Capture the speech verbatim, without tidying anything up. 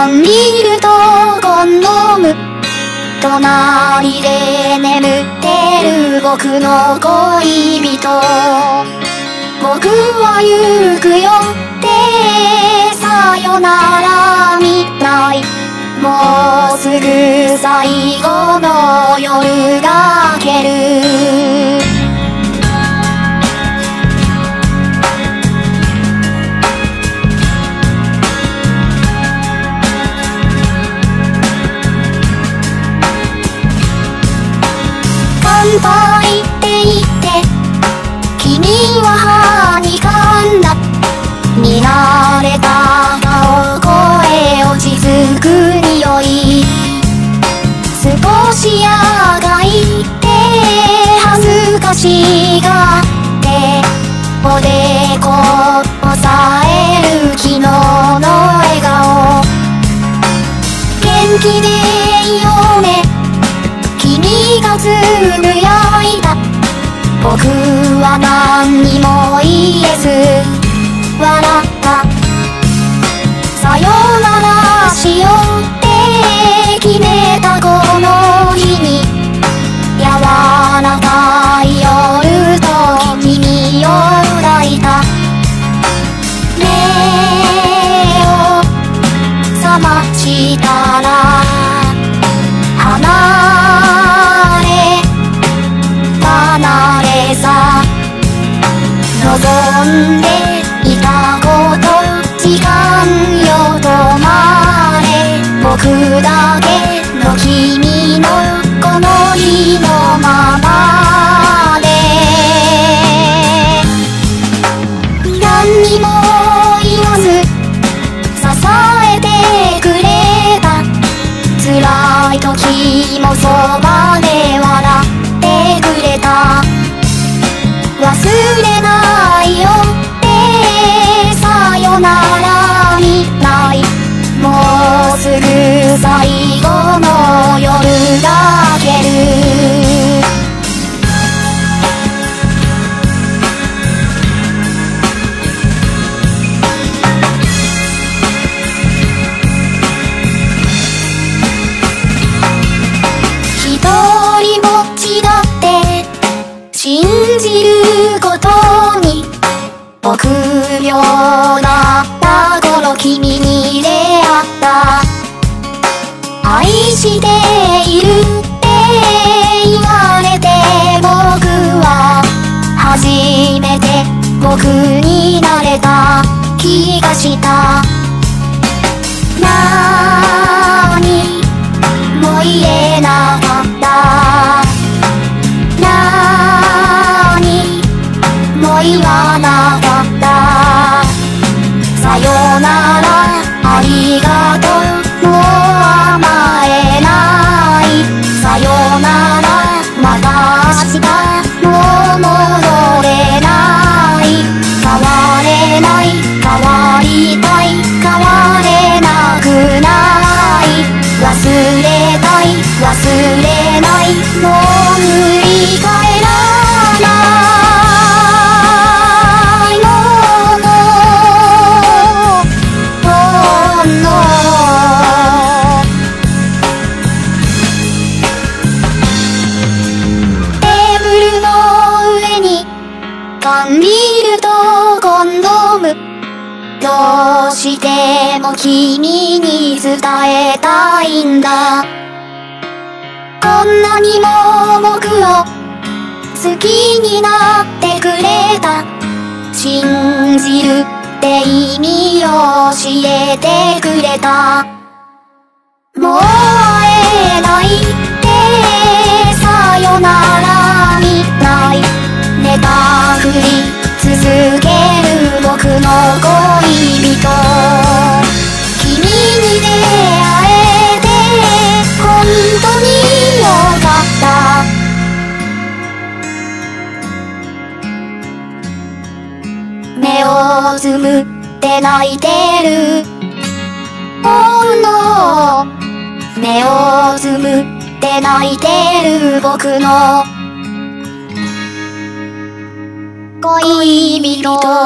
缶ビールとコンドーム、隣で眠ってる僕の恋人。僕は行くよってさよならみたい。もうすぐ最後の夜が明ける。乾杯って言って君は歯にかんだ。見慣れた顔声落ち着く匂い。少しあがいて恥ずかしがっておでこ押さえる昨日の笑顔。元気でいようね君がつぶやいた。僕は何にも言えず笑った。さよならしようって決めたこの日に、柔らかい夜と君を抱いた。目を覚ましたら離れ離れさ望んでいたこと時間よ止まれ。僕だけの君のこの日のままで何にも言わず支えてくれた。辛い時もそばで笑ってくれた。忘れないよってさよならみたい。もうすぐ最後の夜が明ける。一人ぼっちだって信じることに、臆病だった頃君に出会った。愛しているって言われて僕は初めて僕になれた気がした。何も言えなかった。何も言わなかった。さよならありがとうもう甘えない。さよならまた明日もう戻れない。変われない変わりたい変われなくない。忘れたい忘れないもう塗り替えらないものほんのテーブルの上に缶ビールとコンドーム、どうしても君に伝えたいんだ。こんなにも僕を好きになってくれた。信じるって意味を教えてくれた。もう会えないってさよならみたい。寝たふり続ける僕の恋人。君に出会えて本当によかった。目をつむって泣いてる。Oh no、目をつむって泣いてる僕の恋人。